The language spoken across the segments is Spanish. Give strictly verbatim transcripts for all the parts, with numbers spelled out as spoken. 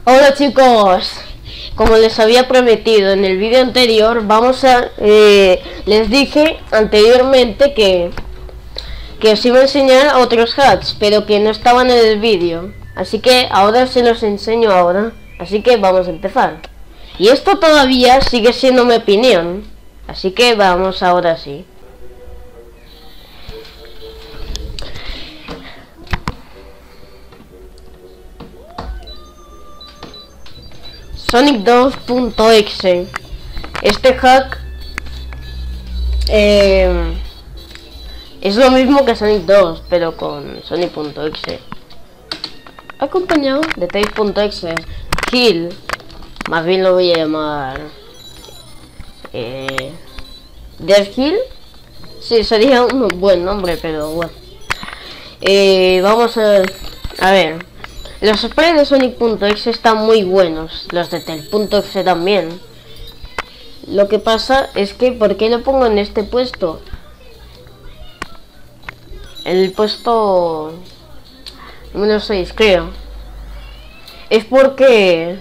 Hola chicos, como les había prometido en el vídeo anterior, vamos a... Eh, les dije anteriormente que, que os iba a enseñar otros hacks, pero que no estaban en el vídeo. Así que ahora se los enseño ahora, así que vamos a empezar. Y esto todavía sigue siendo mi opinión, así que vamos ahora sí. Sonic dos punto exe. Este hack eh, es lo mismo que Sonic dos, pero con Sonic punto exe. Acompañado de Tails punto exe. Hill, más bien lo voy a llamar eh, Death Hill. Sí, sería un buen nombre, pero bueno. Eh, vamos a, a ver. Los sprays de Sonic punto exe están muy buenos, los de Tails punto exe también. Lo que pasa es que, ¿por qué lo pongo en este puesto? En el puesto número seis, creo. Es porque...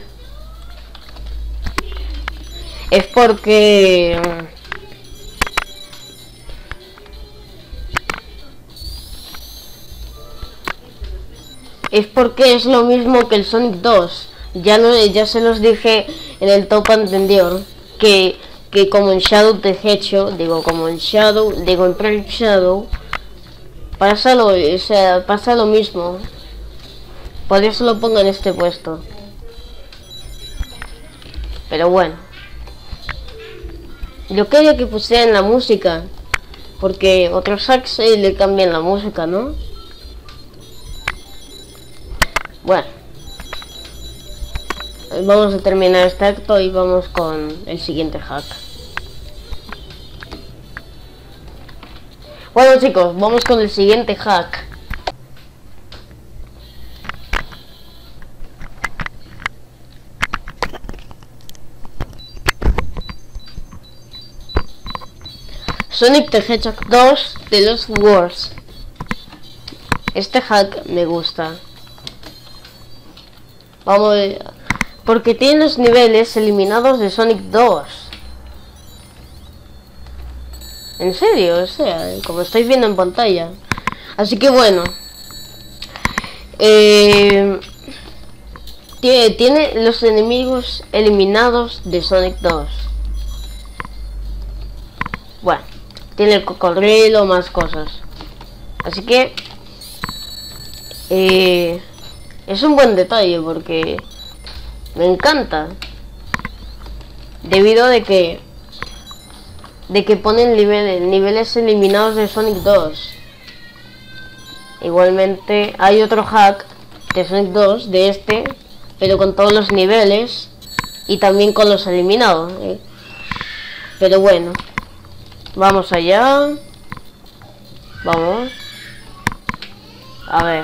Es porque... Es porque es lo mismo que el Sonic dos. Ya no, ya se los dije en el top anterior. Que, que como en Shadow the Hedgehog, digo como en Shadow, digo en Prime Shadow, pasa lo, o sea, pasa lo mismo. Por eso lo pongo en este puesto. Pero bueno. Yo quería que pusieran la música. Porque otros hacks eh, le cambian la música, ¿no? Bueno, vamos a terminar este acto y vamos con el siguiente hack. Bueno chicos, vamos con el siguiente hack. Sonic the Hedgehog dos de los Wars. Este hack me gusta. Vamos, porque tiene los niveles eliminados de Sonic dos. En serio, o sea, como estáis viendo en pantalla. Así que bueno. Eh, tiene, tiene los enemigos eliminados de Sonic dos. Bueno, tiene el cocodrilo, más cosas. Así que... Eh... Es un buen detalle porque me encanta, debido de que de que ponen niveles, niveles eliminados de Sonic dos. Igualmente hay otro hack de Sonic dos, de este, pero con todos los niveles y también con los eliminados, ¿eh? Pero bueno, vamos allá, vamos a ver.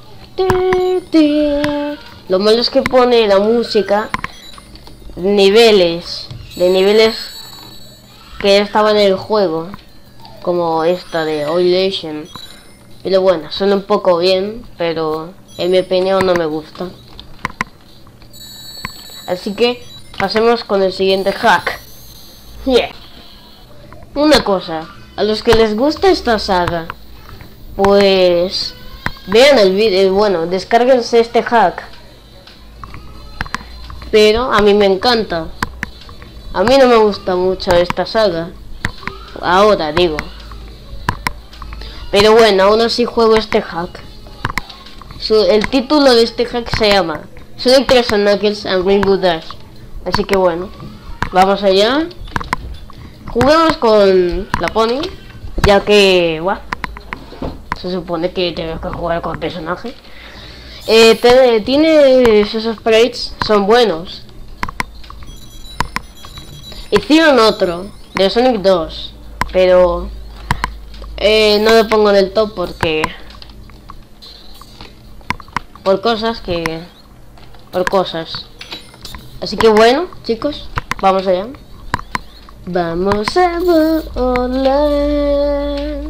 Lo malo es que pone la música niveles de niveles que estaban en el juego, como esta de Oil Legend. Pero bueno, suena un poco bien, pero en mi opinión no me gusta. Así que pasemos con el siguiente hack. Yeah. Una cosa, a los que les gusta esta saga, pues vean el vídeo, bueno, descárguense este hack. Pero a mí me encanta. A mí no me gusta mucho esta saga. Ahora digo. Pero bueno, aún así juego este hack. Su, el título de este hack se llama Sonic tres Knuckles and Rainbow Dash. Así que bueno, vamos allá. Jugamos con la Pony, ya que, bueno, se supone que tenemos que jugar con el personaje. Eh, te, tiene sus sprites, son buenos. Hicieron otro de Sonic dos, pero eh, no lo pongo en el top porque por cosas que por cosas. Así que bueno, chicos, vamos allá. Vamos a volar.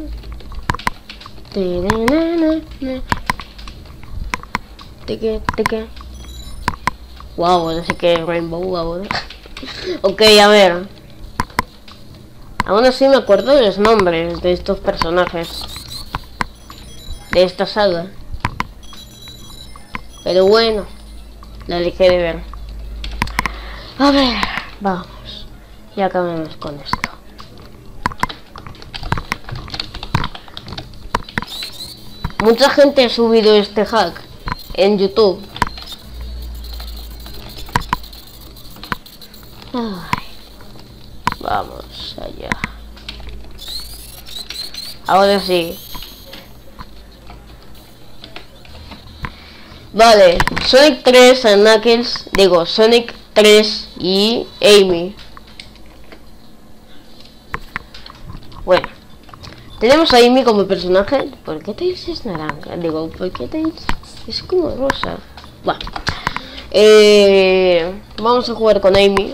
Teque, teque. Wow, así que Rainbow ahora. Ok, a ver. Aún así me acuerdo de los nombres de estos personajes de esta saga. Pero bueno, la dejé de ver. A ver, vamos. Ya acabemos con esto. Mucha gente ha subido este hack en YouTube. Ay, vamos allá. Ahora sí. Vale, Sonic tres a Knuckles, digo, Sonic tres y Amy. Bueno, tenemos a Amy como personaje. ¿Por qué Tails es naranja? Digo, ¿por qué Tails es como rosa? Bueno, eh, vamos a jugar con Amy.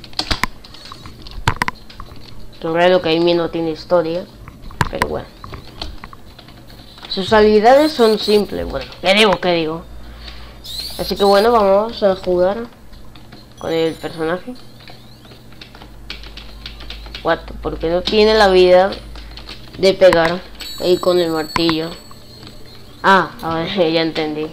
Claro que Amy no tiene historia, pero bueno. Sus habilidades son simples. Bueno, ¿qué digo? ¿Qué digo? Así que bueno, vamos a jugar con el personaje. What? Porque no tiene la vida de pegar ahí con el martillo. Ah, ahora ya entendí.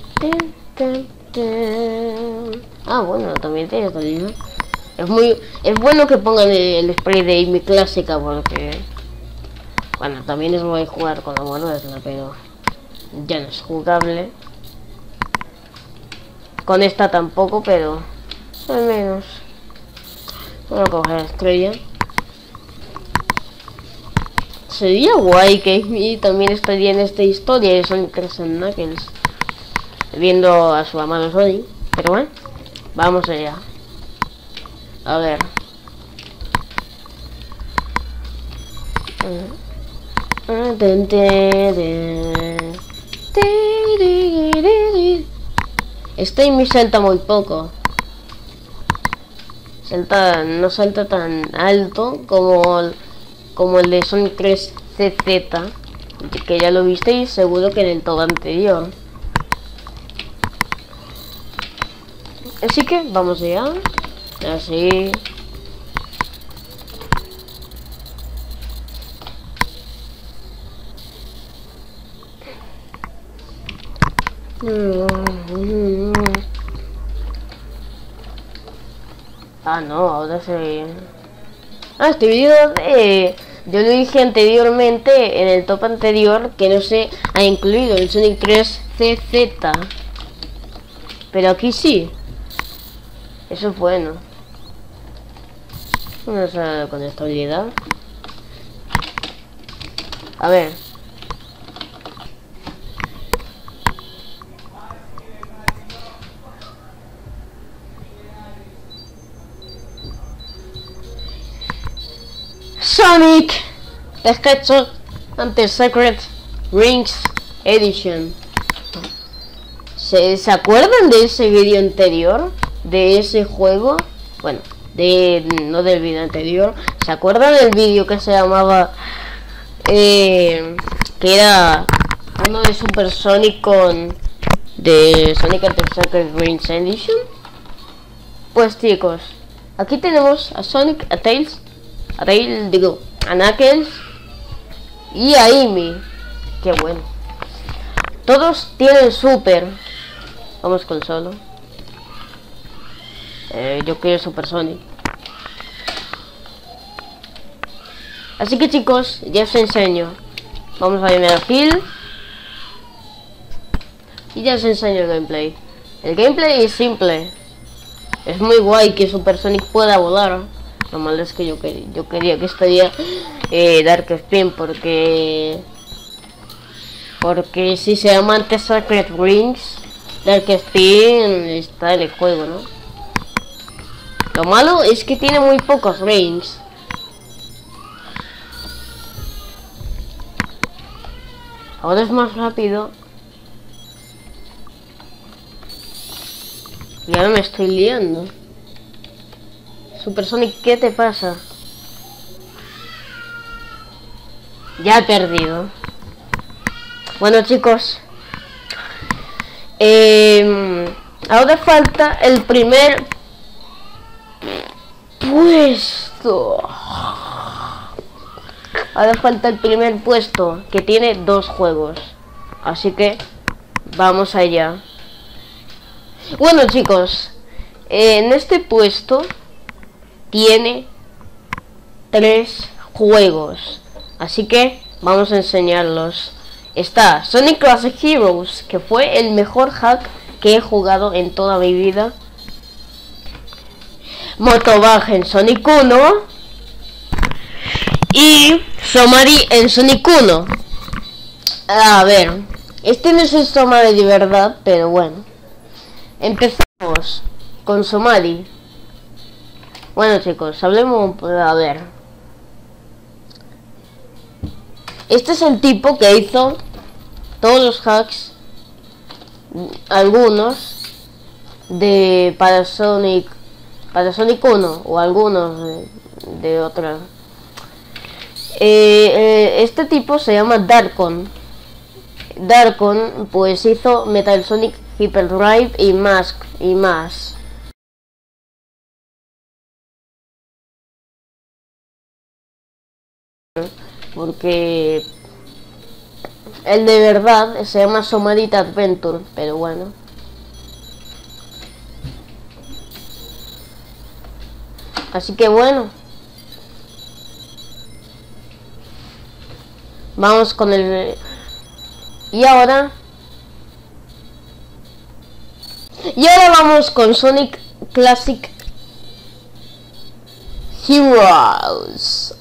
Ah, bueno, también tiene salida. Es muy, es bueno que pongan el, el spray de Amy clásica porque, bueno, también es bueno jugar con la moderna, pero ya no es jugable. Con esta tampoco, pero al menos. Voy a coger la estrella. Sería guay que Amy también estaría en esta historia de Sonic tres and Knuckles, viendo a su amado Sonic. Pero bueno, vamos allá. A ver. Este Amy salta muy poco. Salta, no salta tan alto como, como el de Sonic tres C Z, que ya lo visteis seguro que en el todo anterior. Así que vamos allá. Así. Ah, no, ahora se... Ah, este video de... Yo lo dije anteriormente, en el top anterior, que no se ha incluido el Sonic tres C Z. Pero aquí sí. Eso es bueno. Vamos a con estabilidad. A ver. Sonic the Hedgehog and the Secret Rings Edition. ¿Se, ¿Se acuerdan de ese vídeo anterior? De ese juego. Bueno, de no del vídeo anterior. ¿Se acuerdan del vídeo que se llamaba eh, que era uno de Super Sonic con de Sonic and the Secret Rings Edition? Pues chicos, aquí tenemos a Sonic, a Tails, a Tails, digo, a Knuckles y a Amy. Qué bueno. Todos tienen Super. Vamos con solo. Eh, yo quiero Super Sonic. Así que chicos, ya os enseño. Vamos a irme a Hill y ya os enseño el gameplay. El gameplay es simple. Es muy guay que Super Sonic pueda volar. Lo malo es que yo, quer yo quería que estaría eh, Dark Spin porque... Porque si se llama antes Secret Rings, Dark Spin está en el juego, ¿no? Lo malo es que tiene muy pocos rings. Ahora es más rápido. Y ahora me estoy liando. Super Sonic, ¿qué te pasa? Ya he perdido. Bueno chicos, eh, Ahora falta el primer puesto. Ahora falta el primer puesto, que tiene dos juegos. Así que vamos allá. Bueno, chicos, en este puesto tiene tres juegos. Así que vamos a enseñarlos. Está Sonic Classic Heroes, que fue el mejor hack que he jugado en toda mi vida. Motobug en Sonic uno. Y Somari en Sonic uno. A ver, este no es el Somari de verdad, pero bueno. Empezamos con Somari. Bueno, chicos, hablemos, a ver. Este es el tipo que hizo todos los hacks, algunos de para Sonic, para Sonic uno o algunos de, de otra. Eh, eh, este tipo se llama Darkon. Darkon pues hizo Metal Sonic Hyperdrive y más y más. Porque el de verdad se llama Somarit Adventure, pero bueno. Así que bueno. Vamos con el... Y ahora... Y ahora vamos con Sonic Classic Heroes.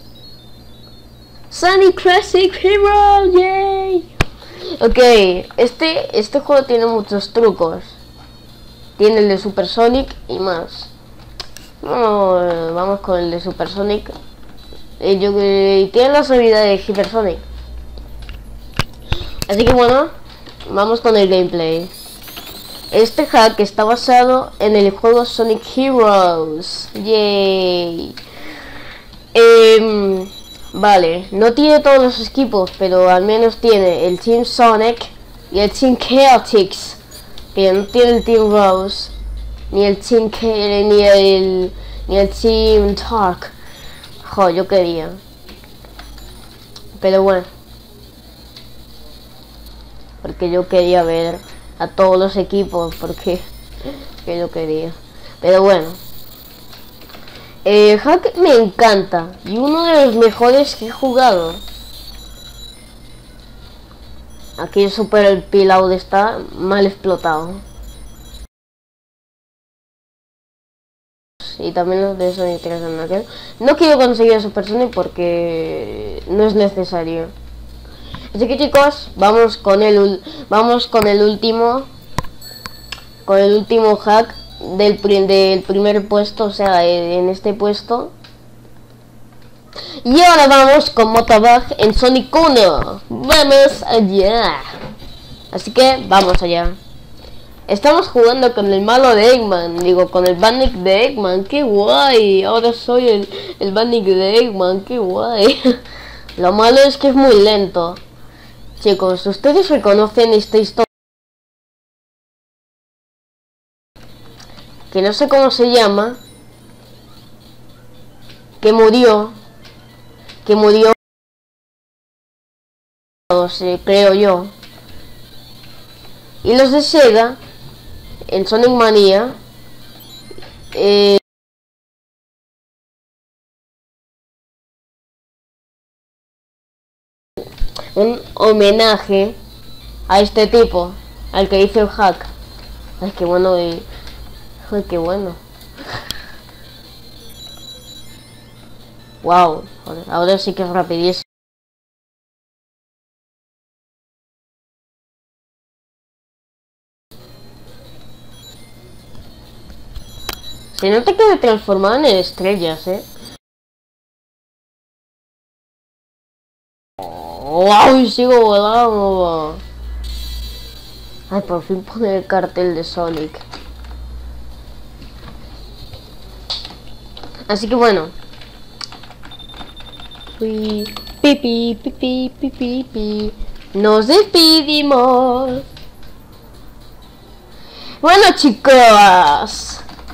Sonic Classic Heroes, yay. Ok, este, este juego tiene muchos trucos. Tiene el de Super Sonic y más. Bueno, vamos con el de Super Sonic. Y yo, eh, tiene las habilidades de Hyper Sonic. Así que bueno, vamos con el gameplay. Este hack está basado en el juego Sonic Heroes. Yay. Eh, vale, no tiene todos los equipos, pero al menos tiene el Team Sonic y el Team Chaotix. Que no tiene el Team Rose, ni el Team K, ni el ni el Team Talk. Jo, yo quería. Pero bueno. Porque yo quería ver a todos los equipos, porque que yo quería. Pero bueno. El hack me encanta. Y uno de los mejores que he jugado. Aquí el Super Piloud está mal explotado. Y también los de Sonic tres en aquel. No quiero conseguir a Super Sonic porque no es necesario. Así que chicos, vamos con el vamos con el último con el último hack del, pri del primer puesto, o sea, en este puesto. Y ahora vamos con Motobug en Sonic uno. Vamos allá. Así que vamos allá. Estamos jugando con el malo de Eggman, digo, con el Bannick de Eggman, qué guay. Ahora soy el, el Bannick de Eggman, qué guay. Lo malo es que es muy lento. Chicos, ¿ustedes reconocen esta historia? Que no sé cómo se llama. Que murió. Que murió. Creo yo. Y los de Sega, en Sonic Mania, eh, un homenaje a este tipo, al que hizo el hack. Ay, qué bueno, y... Ay, qué bueno. Wow, ahora sí que es rapidísimo. Se nota que me transformaban en estrellas, eh. ¡Wow! Sigo volando. Ay, por fin pone el cartel de Sonic. Así que bueno. Pi, pi, pi, pi, pi, pi. Nos despedimos. Bueno, chicos,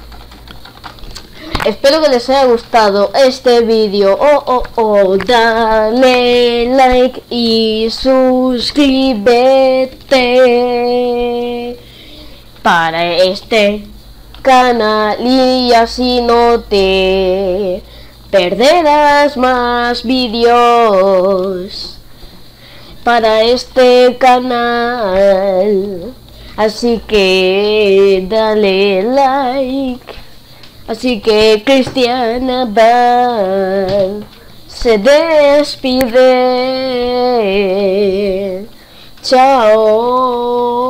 espero que les haya gustado este vídeo. Oh, oh, oh, dale like y suscríbete para este canal y así no te perderás más vídeos para este canal. Así que dale like. Así que Cristiana Abad se despide. Chao.